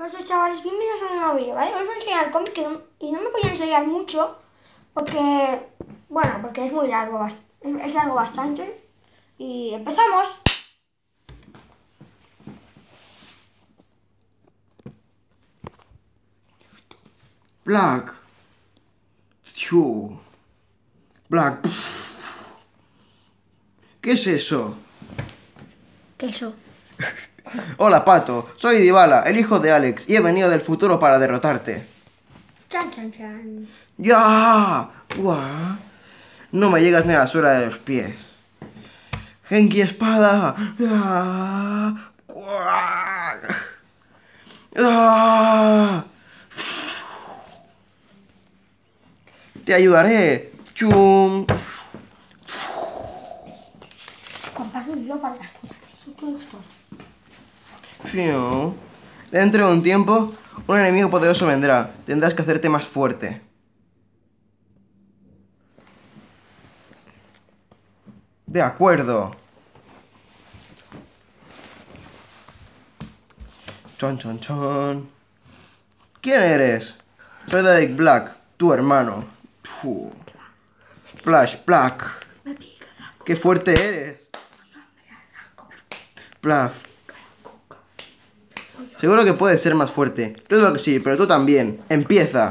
Hola chavales, bienvenidos a un nuevo vídeo, ¿vale? Os voy a enseñar el cómic y no me voy a enseñar mucho porque, bueno, porque es muy largo, es largo bastante. Y empezamos. Black. Chu. Black. ¿Qué es eso? Queso. Hola, Pato. Soy Dybala, el hijo de Alex, y he venido del futuro para derrotarte. Chan, chan, chan. ¡Ya! ¡Buah! No me llegas ni a la suela de los pies. ¡Genki espada! ¡Ya! ¡Guau! ¡Ah! ¡Te ayudaré! ¡Chum! Comparto yo para las tuyas. Eso todo esto. Fiu. Dentro de un tiempo, un enemigo poderoso vendrá. Tendrás que hacerte más fuerte. De acuerdo. Chon, chon, chon. ¿Quién eres? Soy Derek Black, tu hermano. Fu. Flash Black. Me pica la ¡Qué fuerte eres! Plaf. Seguro que puedes ser más fuerte. Claro que sí, pero tú también. Empieza.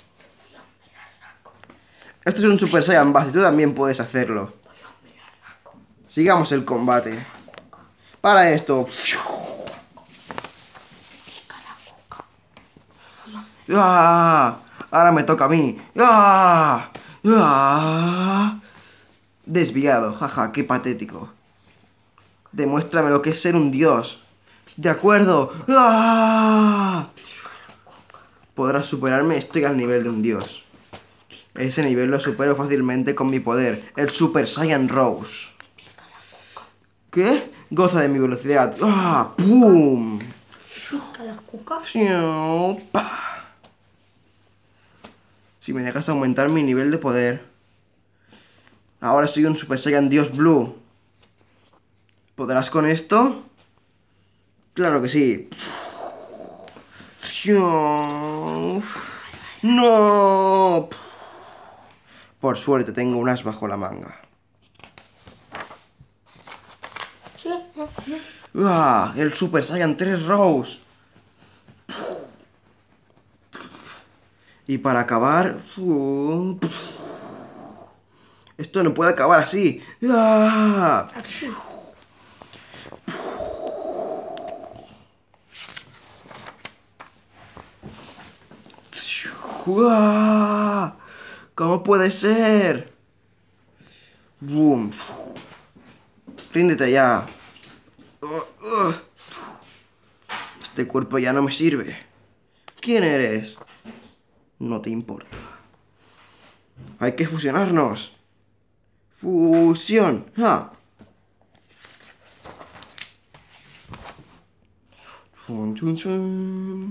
Esto es un Super Saiyan base, tú también puedes hacerlo. Sigamos el combate. Para esto. ¡Ah! Ahora me toca a mí. ¡Ah! ¡Ah! Desviado, jaja, qué patético. Demuéstrame lo que es ser un dios. De acuerdo. ¡Ah! Podrás superarme, estoy al nivel de un dios. Ese nivel lo supero fácilmente con mi poder, el Super Saiyan Rose. ¿Qué? Goza de mi velocidad. ¡Ah! ¡Pum! pica la cuca. Fiu, pa. Si me dejas aumentar mi nivel de poder. Ahora soy un Super Saiyan Dios Blue. ¿Podrás con esto? Claro que sí. Fiu. ¡No! Por suerte tengo un as bajo la manga. Sí, no. ¡Ah! El Super Saiyan 3 Rose. Y para acabar... Esto no puede acabar así. ¡Ah! Aquí sí. ¡Ah! ¿Cómo puede ser? ¡Boom! Ríndete ya. Este cuerpo ya no me sirve. ¿Quién eres? No te importa. Hay que fusionarnos. Fusión. ¡Ja! Chun, chun, chun.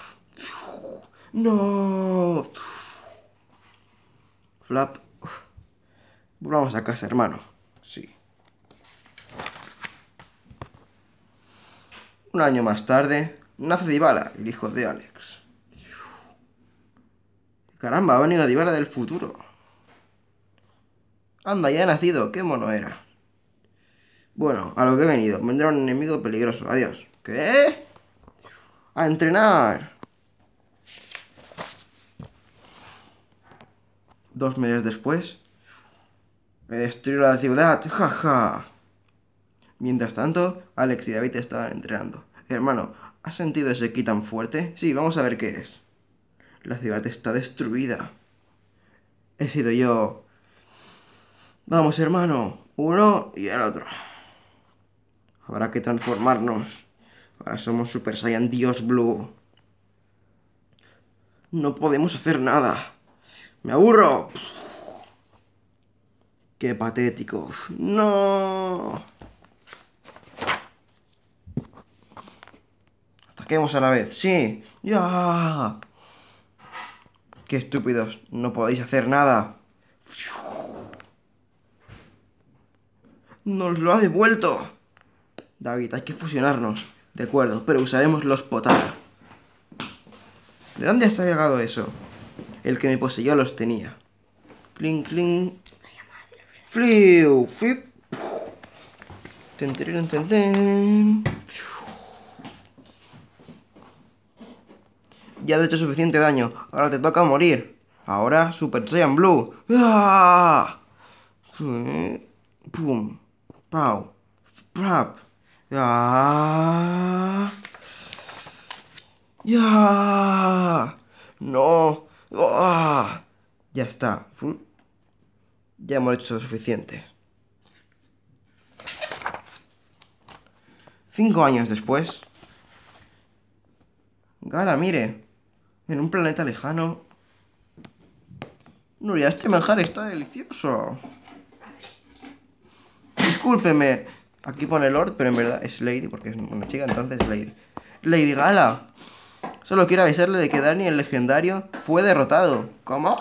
No. Flap. Volvamos a casa, hermano. Sí. Un año más tarde, nace Dybala, el hijo de Alex. Caramba, ha venido Dybala del futuro. Anda, ya ha nacido, qué mono era. Bueno, a lo que he venido, vendrá un enemigo peligroso. Adiós. ¿Qué? A entrenar. 2 meses después, he destruido la ciudad. Jaja. Mientras tanto, Alex y David estaban entrenando. Hermano, ¿has sentido ese ki tan fuerte? Sí, vamos a ver qué es. La ciudad está destruida. He sido yo. Vamos, hermano. Uno y el otro. Habrá que transformarnos. Ahora somos Super Saiyan Dios Blue. No podemos hacer nada. ¡Me aburro! ¡Qué patético! ¡No! Ataquemos a la vez. ¡Sí! ¡Ya! ¡Qué estúpidos! No podéis hacer nada. ¡Nos lo ha devuelto! David, hay que fusionarnos. De acuerdo, pero usaremos los Potara. ¿De dónde has sacado eso? El que me poseyó los tenía. Clink, clink. Fliu, flip. Ten, ten, ten, ten. Ya le he hecho suficiente daño. Ahora te toca morir. Ahora Super Saiyan Blue. ¡Ah! Pum. Pau. Prap. ¡Ah! ¡Ya! ¡No! ¡Ah! Ya está. Ya hemos hecho suficiente. 5 años después. Gala, mire. En un planeta lejano. Nuria, este manjar está delicioso. Discúlpeme. Aquí pone Lord, pero en verdad es Lady, porque es una chica, entonces es Lady. Lady Gala. Solo quiero avisarle de que Dani, el legendario, fue derrotado. ¿Cómo?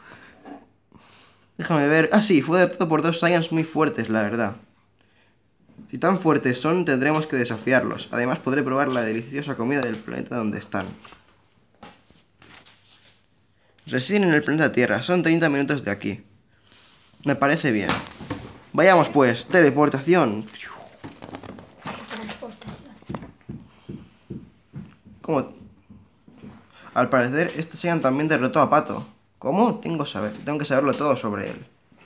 Déjame ver. Ah, sí, fue derrotado por 2 Saiyans muy fuertes, la verdad. Si tan fuertes son, tendremos que desafiarlos. Además, podré probar la deliciosa comida del planeta donde están. Residen en el planeta Tierra. Son 30 minutos de aquí. Me parece bien. Vayamos pues. Teleportación. ¿Cómo? Al parecer, este Saiyan también derrotó a Pato. ¿Cómo? Tengo que saberlo todo sobre él.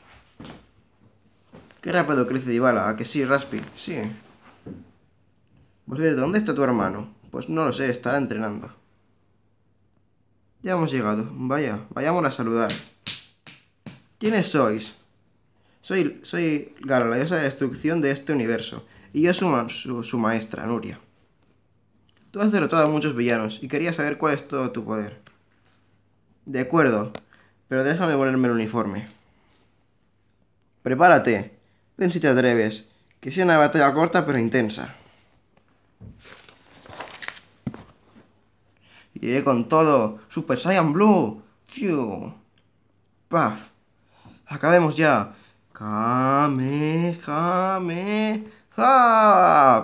Qué rápido crece Dibala. ¿A que sí, Raspi? Sí. Pues, ¿dónde está tu hermano? Pues no lo sé, estará entrenando. Ya hemos llegado. Vaya, vayamos a saludar. ¿Quiénes sois? Soy Gala, la diosa de destrucción de este universo. Y yo su maestra, Nuria. Tú has derrotado a muchos villanos y quería saber cuál es todo tu poder. De acuerdo, pero déjame ponerme el uniforme. Prepárate. Ven si te atreves. Que sea una batalla corta pero intensa. Iré con todo. Super Saiyan Blue. ¡Fiu! ¡Paf! Acabemos ya. ¡Kamehameha!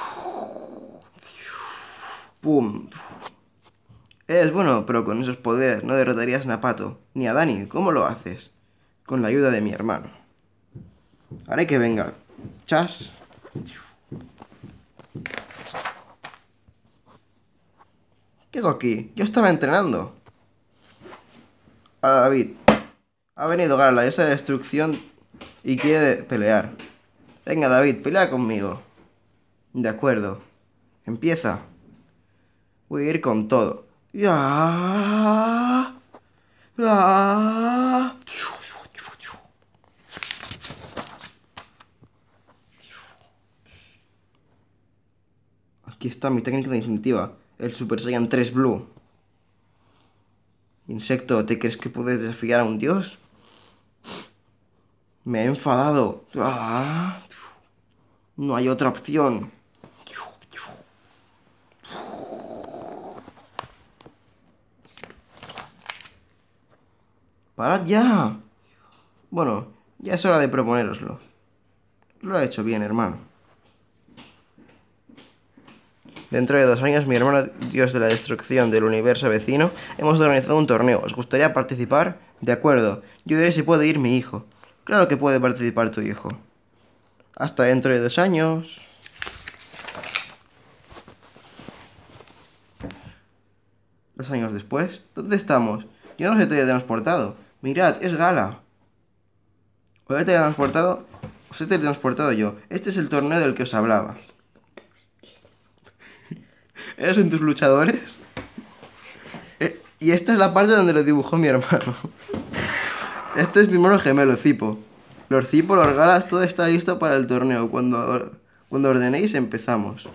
¡Pum! Eres bueno, pero con esos poderes no derrotarías a Pato, ni a Dani. ¿Cómo lo haces? Con la ayuda de mi hermano. Haré que venga. Chas. ¿Qué hago aquí? Yo estaba entrenando. Ahora David. Ha venido Gala, la diosa de destrucción, y quiere pelear. Venga, David, pelea conmigo. De acuerdo. Empieza. Voy a ir con todo. ¡Ya! ¡Ya! Aquí está mi técnica definitiva. El Super Saiyan 3 Blue. Insecto, ¿te crees que puedes desafiar a un dios? Me he enfadado. ¡Ah! No hay otra opción. ¡Parad ya! Bueno, ya es hora de proponéroslo. Lo ha hecho bien, hermano. Dentro de 2 años, mi hermano, dios de la destrucción del universo vecino, hemos organizado un torneo. ¿Os gustaría participar? De acuerdo. Yo diré si puede ir mi hijo. Claro que puede participar tu hijo. Hasta dentro de 2 años. Dos años después. ¿Dónde estamos? Yo no sé te he teletransportado. Mirad, es Gala. ¿Os he teletransportado? Os he teletransportado yo. Este es el torneo del que os hablaba. ¿Eres en tus luchadores? Y esta es la parte donde lo dibujó mi hermano. Este es mi hermano gemelo, Cipo. Los Cipo, los Galas, todo está listo para el torneo. Cuando ordenéis, empezamos.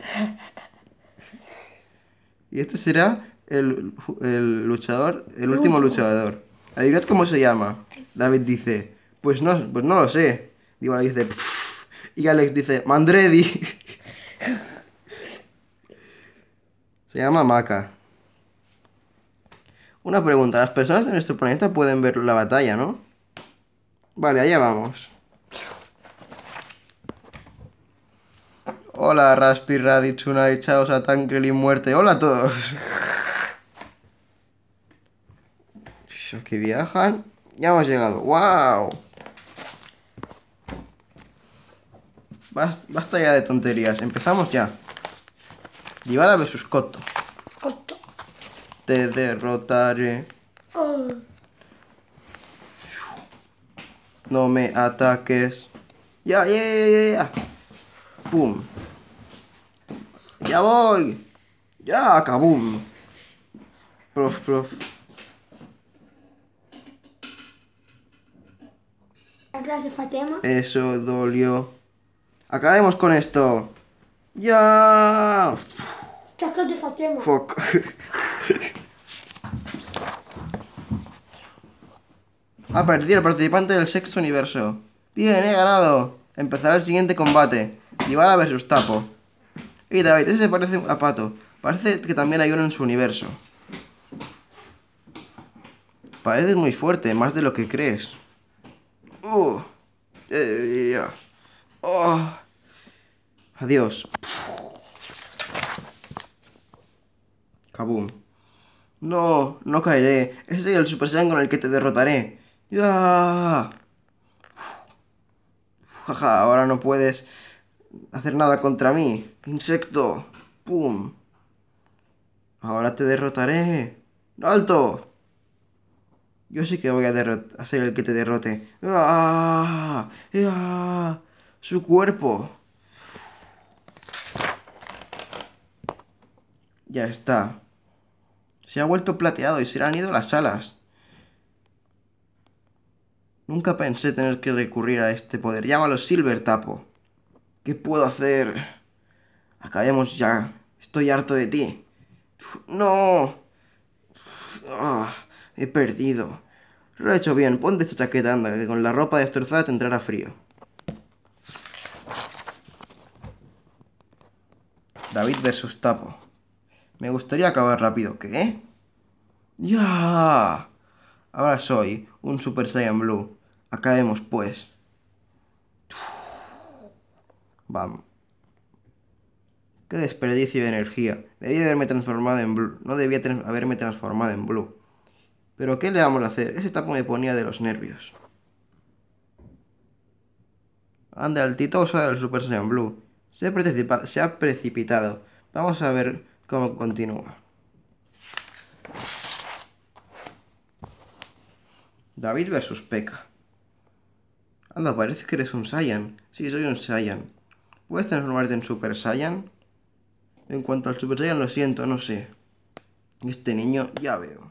Y este será el luchador, el último luchador. Adivinad cómo se llama. David dice, pues no lo sé. Diva dice, pff. Y Alex dice, Mandredi. Se llama Maka. Una pregunta, las personas de nuestro planeta pueden ver la batalla, ¿no? Vale, allá vamos. Hola, Raspi, Raditz, Tsunade, Chao, Satan, Krillin, muerte. Hola a todos. Los que viajan. Ya hemos llegado. ¡Wow! Basta ya de tonterías. Empezamos ya. Dybala versus Cotto. Corto. Te derrotaré. Oh. No me ataques. Ya. Pum. Ya voy. Ya, kabum. Prof. Atrás de Fatema. Eso dolió. Acabemos con esto. Ya. Atrás de Fatema. Fuck. Ha perdido el participante del sexto universo. Bien, he ganado. Empezará el siguiente combate. Dybala versus Tapo. Y David, ese se parece a Pato. Parece que también hay uno en su universo. Pareces muy fuerte, más de lo que crees. Ya. Oh. Adiós. Kaboom. No caeré. Ese es el Super Saiyan con el que te derrotaré. ¡Ya! Jaja, ahora no puedes hacer nada contra mí. Insecto. ¡Pum! Ahora te derrotaré. ¡Alto! Yo sí que voy a ser el que te derrote. ¡Ah! ¡Ah! Su cuerpo. Ya está. Se ha vuelto plateado y se le han ido las alas. Nunca pensé tener que recurrir a este poder. Llámalo Silver Tapo. ¿Qué puedo hacer? Acabemos ya. Estoy harto de ti. ¡No! He perdido. Lo he hecho bien. Ponte esta chaqueta, anda, que con la ropa destrozada te entrará frío. David versus Tapo. Me gustaría acabar rápido. ¿Qué? ¡Ya! Ahora soy un Super Saiyan Blue. Acabemos, pues. Vamos. Qué desperdicio de energía. Debí haberme transformado en Blue. No debía haberme transformado en Blue. Pero ¿qué le vamos a hacer? Ese Tapo me ponía de los nervios. Anda, el titoso del Super Saiyan Blue. Se ha precipitado. Vamos a ver cómo continúa. David versus P.E.K.K.A. Anda, parece que eres un Saiyan. Sí, soy un Saiyan. ¿Puedes transformarte en Super Saiyan? En cuanto al Super Saiyan, lo siento, no sé. Este niño, ya veo.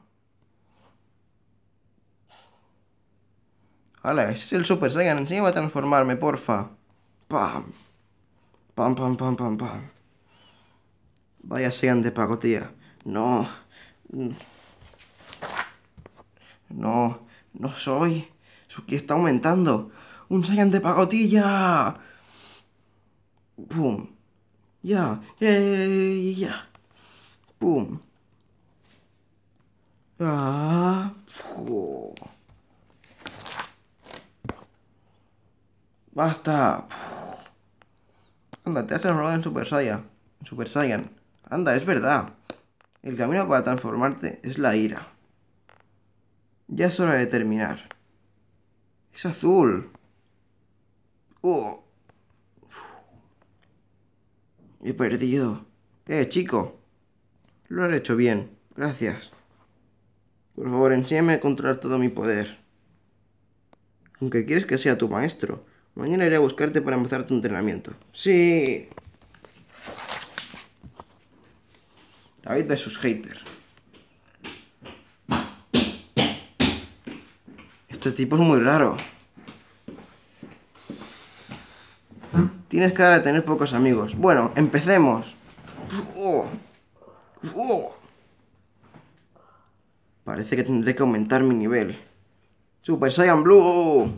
Hala, ese es el Super Saiyan. Enséñame a transformarme, porfa. Pam. Pam. Vaya Saiyan de pacotilla. No. No soy. Su ki está aumentando. ¡Un Saiyan de pacotilla! ¡Pum! ¡Ya! ¡Pum! ¡Ah! ¡Fu! ¡Basta! Anda, te has transformado en Super Saiyan. Super Saiyan. Anda, es verdad. El camino para transformarte es la ira. Ya es hora de terminar. Es azul. ¡Oh! He perdido. Chico. Lo has hecho bien. Gracias. Por favor, enséñame a controlar todo mi poder. Aunque quieres que sea tu maestro. Mañana iré a buscarte para empezar tu entrenamiento. ¡Sí! David versus Hater. Este tipo es muy raro. Tienes cara de tener pocos amigos. Bueno, empecemos. Parece que tendré que aumentar mi nivel. Super Saiyan Blue.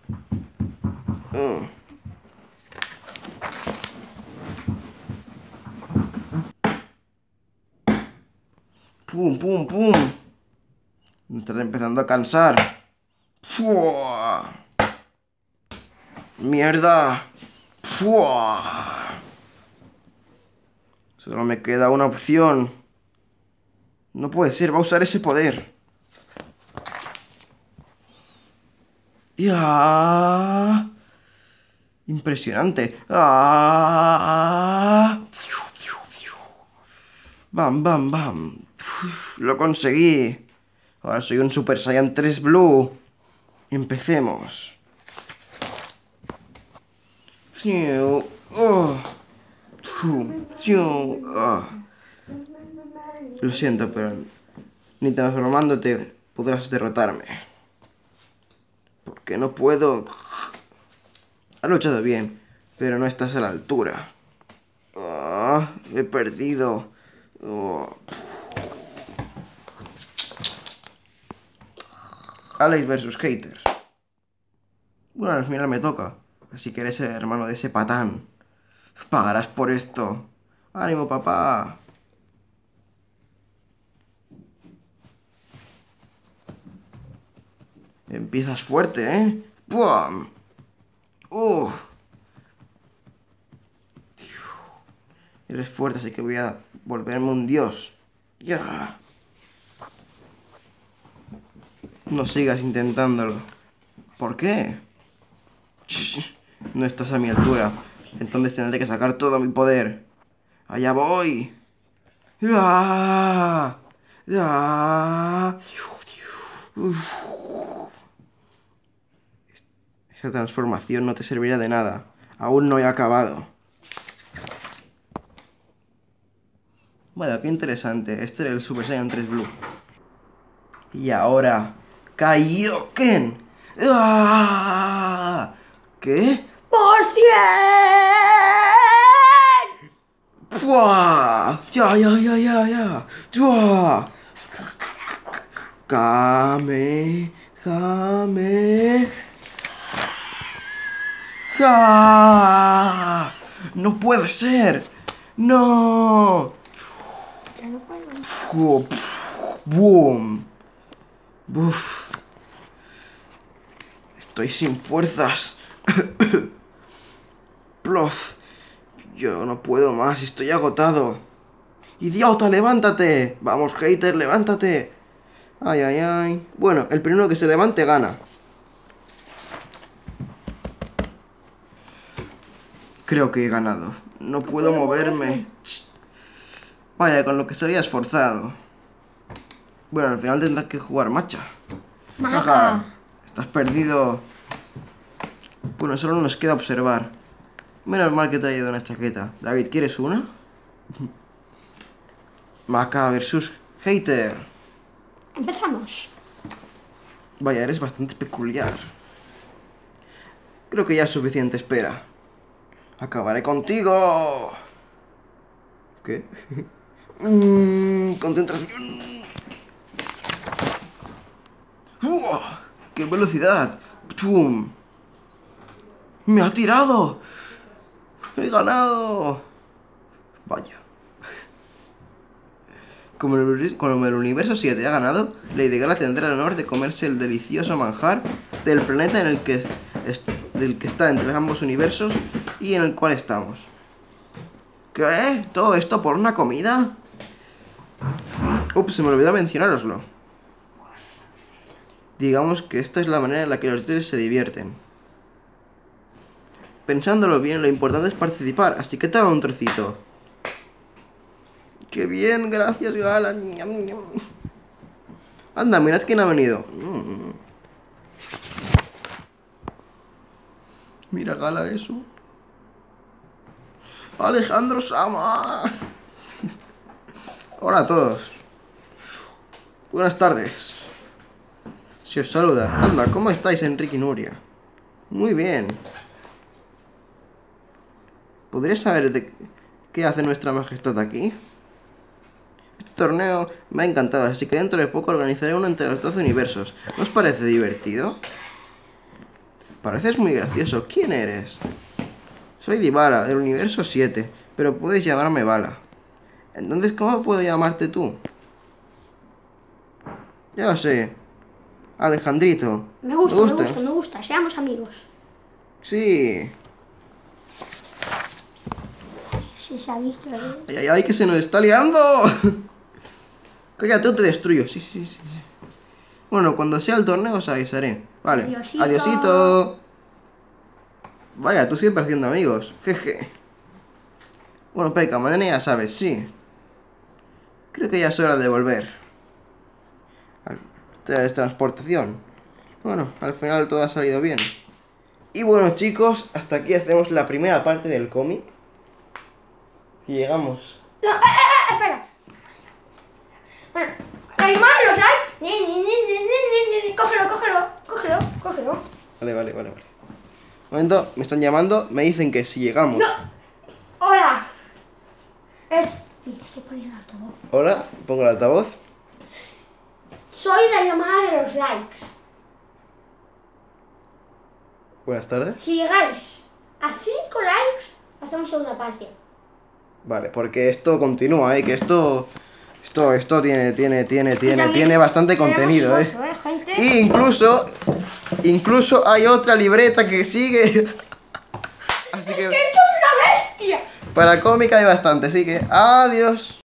Pum. Me está empezando a cansar. ¡Mierda! Solo me queda una opción. No puede ser, va a usar ese poder. ¡Ya! Impresionante. ¡Ah! ¡Bam, bam, bam! Uf, lo conseguí. Ahora soy un Super Saiyan 3 Blue. Empecemos. Oh. Oh. Lo siento, pero ni transformándote podrás derrotarme. Porque no puedo. Has luchado bien, pero no estás a la altura. Oh, he perdido. Oh. Alex versus Hater. Bueno, al final me toca. Así que eres el hermano de ese patán. Pagarás por esto. ¡Ánimo, papá! Empiezas fuerte, ¿eh? ¡Pum! Eres fuerte, así que voy a volverme un dios. ¡Ya! No sigas intentándolo. ¿Por qué? No estás a mi altura. Entonces tendré que sacar todo mi poder. ¡Allá voy! ¡Ya! ¡Ya! Esa transformación no te servirá de nada. Aún no he acabado. Bueno, qué interesante. Este era el Super Saiyan 3 Blue. Y ahora... ¡Kaioken! ¡Ah! ¿Qué? ¡Por 100! ¡Fua! ¡Ya! ¡Tua! ¡Ja! ¡No puede ser! ¡No! ¡Boom! ¡Buf! Estoy sin fuerzas. Plof. Yo no puedo más, estoy agotado. ¡Idiota, levántate! Vamos, Hater, levántate. Ay. Bueno, el primero que se levante gana. Creo que he ganado. No puedo moverme. Vaya, con lo que se había esforzado. Bueno, al final tendrás que jugar macha. ¡Maja! Estás perdido. Bueno, solo nos queda observar. Menos mal que he traído una chaqueta. David, ¿quieres una? Maca versus Hater. Empezamos. Vaya, eres bastante peculiar. Creo que ya es suficiente espera. ¡Acabaré contigo! ¿Qué? Concentración. ¡Qué velocidad! ¡Pum! ¡Me ha tirado! ¡He ganado! Vaya. Como el universo 7 ha ganado, Lady Gala tendrá el honor de comerse el delicioso manjar del planeta en el que está entre ambos universos y en el cual estamos. ¿Qué? ¿Todo esto por una comida? Ups, se me olvidó mencionároslo. Digamos que esta es la manera en la que los dioses se divierten. Pensándolo bien, lo importante es participar, así que toma un trocito. ¡Qué bien! Gracias, Gala. Anda, mirad quién ha venido. Mira, Gala, eso. Alejandro Sama. Hola a todos. Buenas tardes. Se os saluda. Anda, ¿cómo estáis, Enrique y Nuria? Muy bien. ¿Podría saber de qué hace nuestra majestad aquí? Este torneo me ha encantado, así que dentro de poco organizaré uno entre los 12 universos. ¿No os parece divertido? Pareces muy gracioso. ¿Quién eres? Soy Dybala, del universo 7, pero puedes llamarme Bala. Entonces, ¿cómo puedo llamarte tú? Ya lo sé. Alejandrito. Me gusta. Seamos amigos. Sí. Sí, se ha visto, ¿eh? ¡Ay, que se nos está liando! Cállate, te destruyo. Sí. Bueno, cuando sea el torneo os avisaré. Vale. Adiosito. Adiosito. Vaya, tú siempre haciendo amigos. Jeje. Bueno, Peca, mañana ya sabes, sí. Creo que ya es hora de volver. Teletransportación. Bueno, al final todo ha salido bien. Y bueno, chicos, hasta aquí hacemos la primera parte del cómic. Y llegamos. No, espera. Bueno, la llamada de los likes. Cógelo. Vale. Un momento, me están llamando, me dicen que si llegamos. No. Hola. Estoy poniendo altavoz. Hola, pongo el altavoz. Soy la llamada de los likes. Buenas tardes. Si llegáis a 5 likes, hacemos segunda parte. Vale, porque esto continúa, que esto tiene bastante contenido, gente. Y incluso hay otra libreta que sigue. Así que ¡Que esto es una bestia! para cómic hay bastante, así que adiós.